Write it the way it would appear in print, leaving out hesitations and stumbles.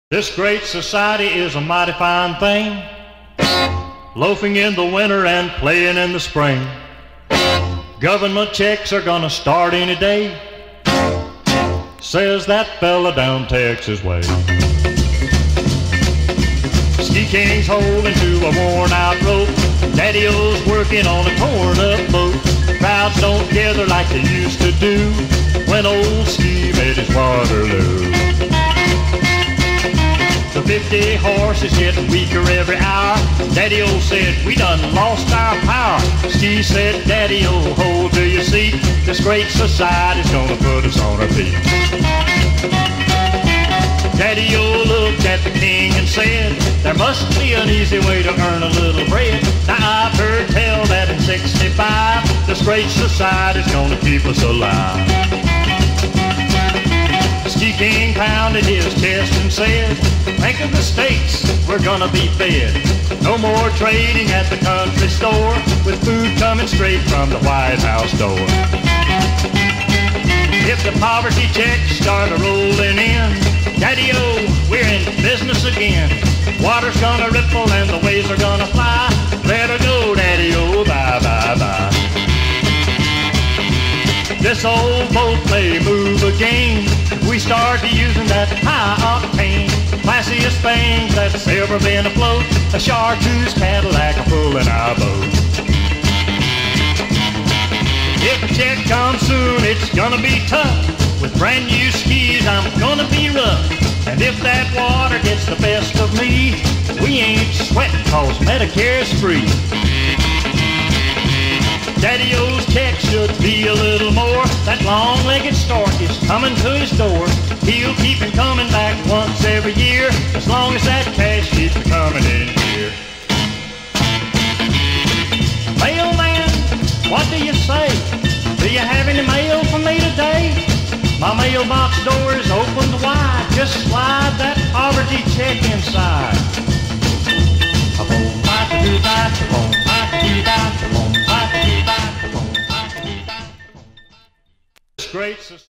This great society is a mighty fine thing, loafing in the winter and playing in the spring. Government checks are gonna start any day, says that fella down Texas way. Ski King's holding to a worn out rope, Daddy-O's working on a torn up boat. Crowds don't gather like they used to do when old Ski made his Waterloo. The 50 horses getting weaker every hour. Daddy-O said, we done lost our power. Ski said, Daddy-O, hold to your seat. This great society's gonna put us on our feet. Daddy-O looked at the king and said, there must be an easy way to earn a little bread. Now I've heard tell that in 65, this great society's gonna keep us alive. Ski King pounded his chest and said, think of the states we're gonna be fed. No more trading at the country store, with food coming straight from the White House door. If the poverty checks start rolling in, Daddy-O, we're in business again. Water's gonna ripple and the waves are gonna fly. Let her go, Daddy-O, bye, bye, bye. This old boat may move again if we start using that high octane. Classiest thing that's ever been afloat, a Chartreuse Cadillac pulling our boat. If a check comes soon, it's gonna be tough. With brand new skis, I'm gonna be rough. And if that water gets the best of me, we ain't sweating cause Medicare's free. Daddy-O's check should be a little more. That long-legged stork is coming to his door. He'll keep him coming back once every year, as long as that cash keeps coming in here. Mailman, what do you say? Do you have any mail for me today? My mailbox door is opened wide. Just slide that poverty check inside. Great